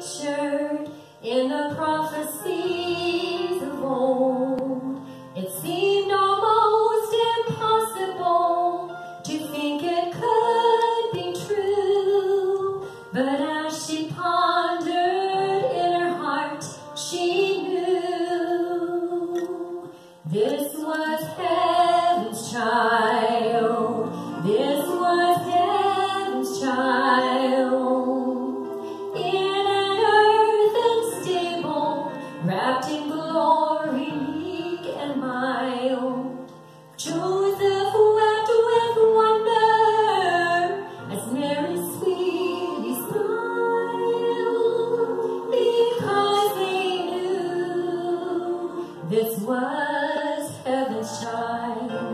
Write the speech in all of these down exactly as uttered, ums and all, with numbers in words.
pictured in the prophecies of old. It seemed almost impossible to think it could be true, but as she pondered in her heart, she knew this was heaven's child. This was heaven's child, in an earthen stable, wrapped in glory, meek and mild. Joseph wept with wonder as Mary sweetly smiled, because they knew this was heaven's child.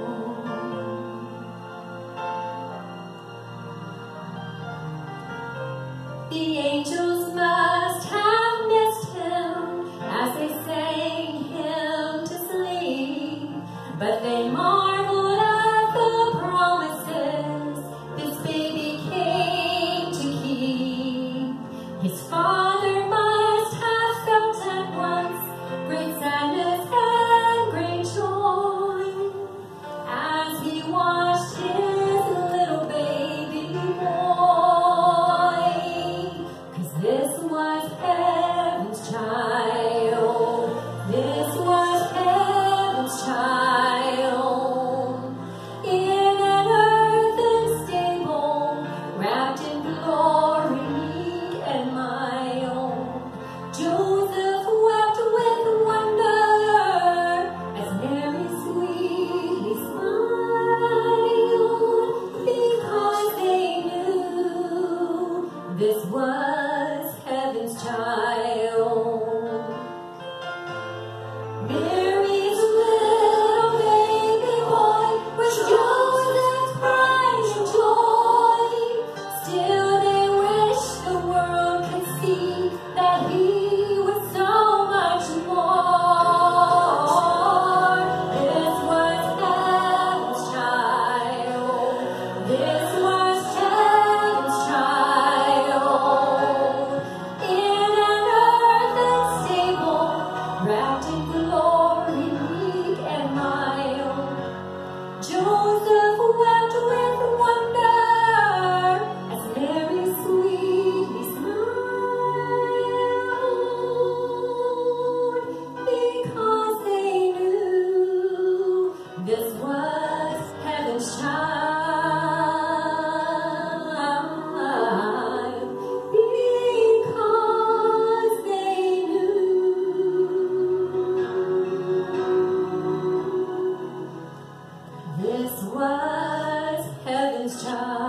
The angels must have missed him as they sang him to sleep, but they marveled at the promises this baby came to keep. His father must have felt at once great sadness and great joy as he watched his little baby boy. This was heaven's child. This was heaven's child, in an earthen stable, wrapped in glory, meek and mild. Joseph wept with wonder as Mary sweetly smiled, because they knew this was heaven's child. Mary's little baby boy was Joseph's pride and joy. Still they wish the world could see that he was so much more. This was heaven's child. This was heaven's child, in an earthen stable, wrapped in glory, meek and mild. Joseph wept with wonder as Mary sweetly smiled, because they knew this was heaven's child, because they knew this was heaven's child.